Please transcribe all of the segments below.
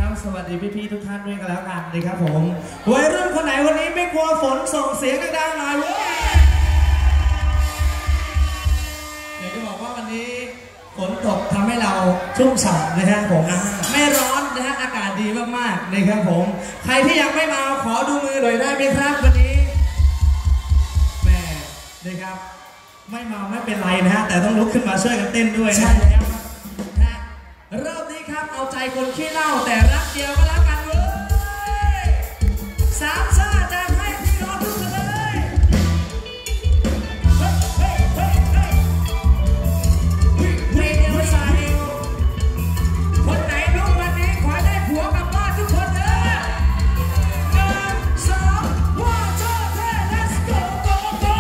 ครับสวัสดีพี่ๆทุกท่านด้วยกันแล้วกันนะครับผมวัยรุ่นคนไหนวันนี้ไม่กลัวฝนส่งเสียงดังๆหน่อยเว้ยอยากจะบอกว่าวันนี้ฝนตกทำให้เราชุ่มฉ่ำนะครับผมไม่ร้อนนะฮะอากาศดีมากๆนะครับผมใครที่ยังไม่มาขอดูมือหน่อยได้ไหมครับวันนี้แม่นะครับไม่มาไม่เป็นไรนะฮะแต่ต้องลุกขึ้นมาช่วยกันเต้นด้วยใช่แล้วนะรอบนี้ครับเอาใจคนขี้เหล้าแต่รักเดียวก็แล้วกันเว้ยสามชาติจะให้พี่น้องทุกคนเลยเดียวสายคนไหนรู้วันนี้ขอได้ผัวกลับบ้านทุกคนเลย1 2 1 2 3 let's go go go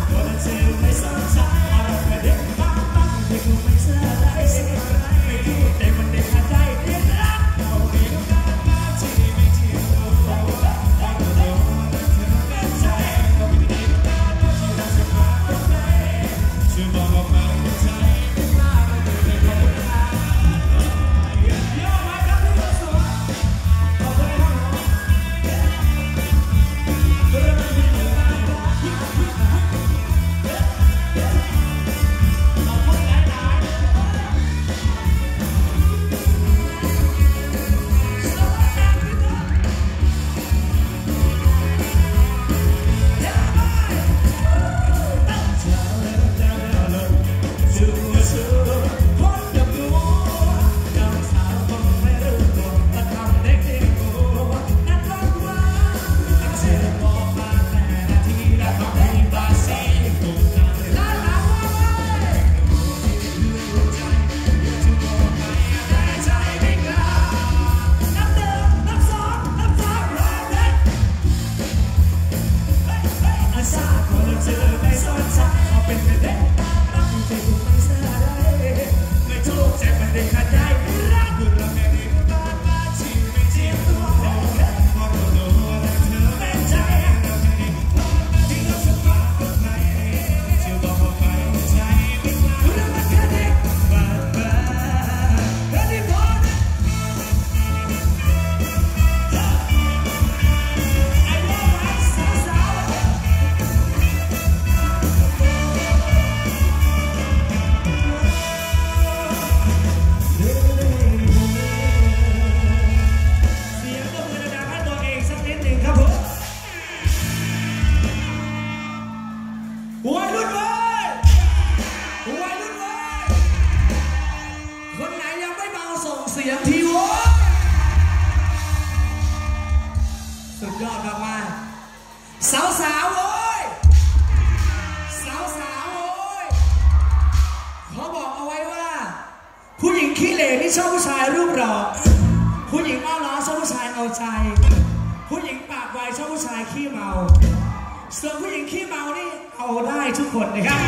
สุดยอดมากๆสาวๆโว้ยสาวๆโว้ยเขาบอกเอาไว้ว่าผู้หญิงขี้เหร่นี่ชอบผู้ชายรูปหล่อผู้หญิงอ้อล้อชอบผู้ชายเอาใจผู้หญิงปากไวชอบผู้ชายขี้เมาส่วนผู้หญิงขี้เมานี่เอาได้ทุกคนนะครับ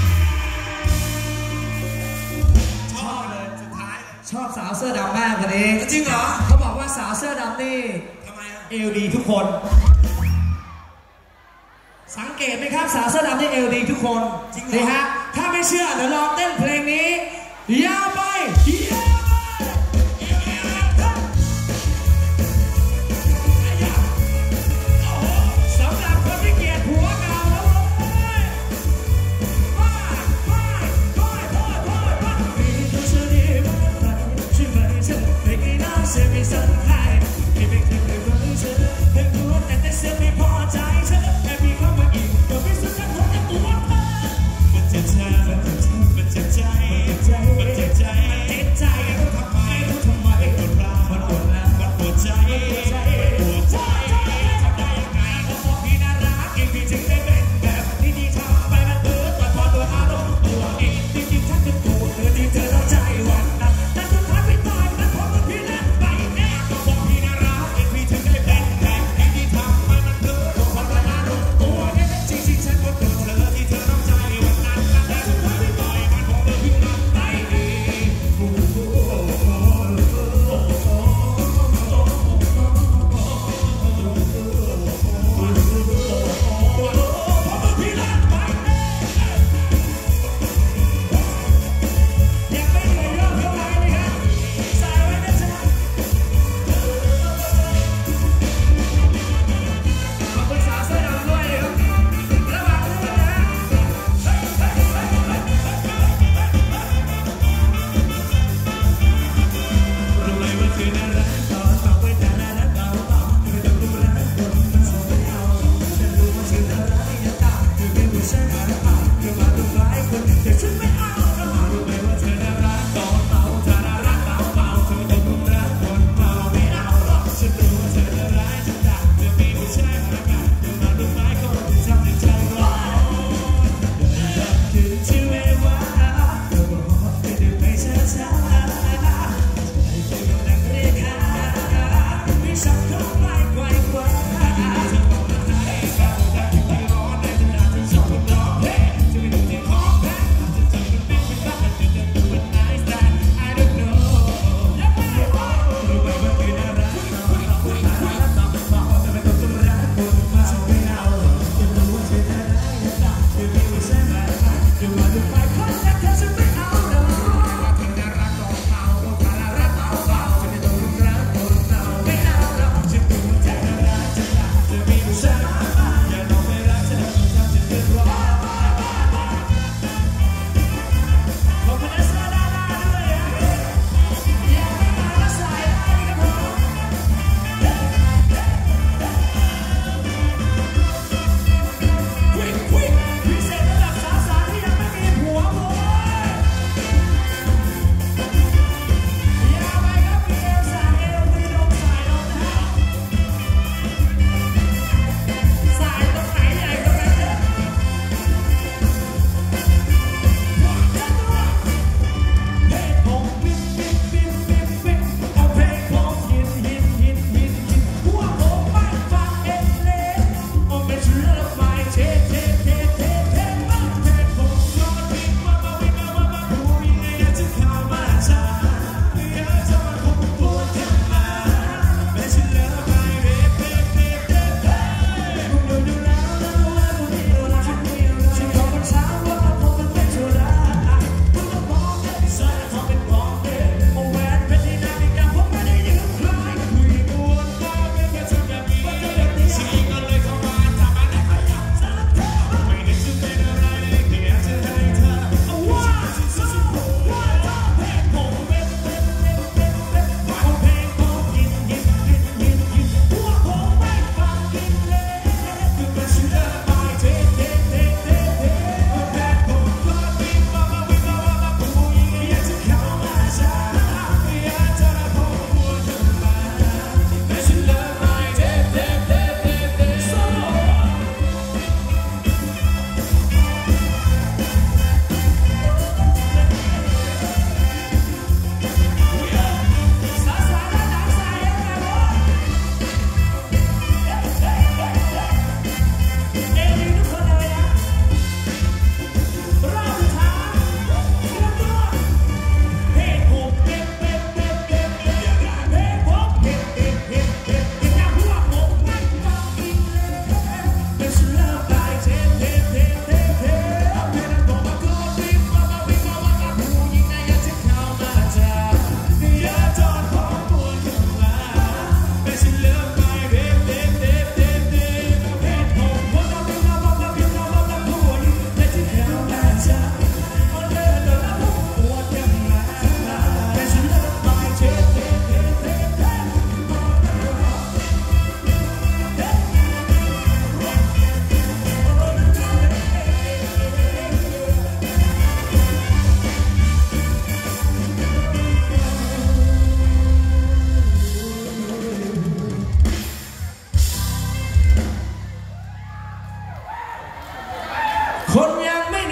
ชอบเลยสุดท้ายชอบสาวเสื้อดำมากคนนี้จริงเหรอเขาบอกว่าสาวเสื้อดำนี่เอวดีทุกคนสังเกตไหมครับสาวเสื้อดำนี่เอวดีทุกคนนี่ฮะถ้าไม่เชื่อเดี๋ยวลองเต้นเพลงนี้ยาวไปสำหรับคนที่เกลียดผัวเก่าแล้วไม่พอใจเธอแค่มีคำว่าอีกก็ไม่สุดท้ายผมจะตัวเธอมันจะใจ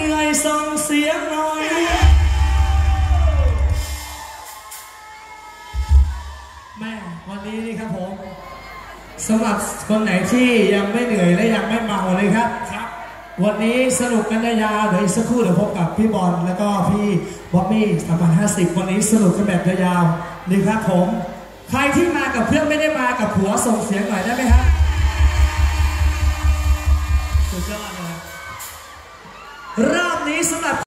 นื่อยส่งเสียงหน่อยแม่วันนี้นี่ครับผมสำหรับคนไหนที่ยังไม่เหนื่อยและยังไม่เมาเลยครับวันนี้สนุกกันยาวๆเดี๋ยวอีกสักครู่เดี๋ยวพบกับพี่บอลแล้วก็พี่บ๊อบบี้3,050วันนี้สนุกกันแบบยาวๆนี่ครับผมใครที่มากับเพื่อนไม่ได้มากับผัวส่งเสียงหน่อยได้ไหมครับสุดยอดเลยรอบนี้สำหรับ